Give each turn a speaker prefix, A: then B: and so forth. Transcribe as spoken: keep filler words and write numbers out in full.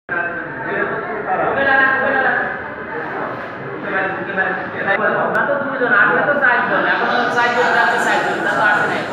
A: আমরা তো দুজন, আগে তো চারজন, এখন চারজন যাচ্ছে, চারজন তা তো আসে নাই।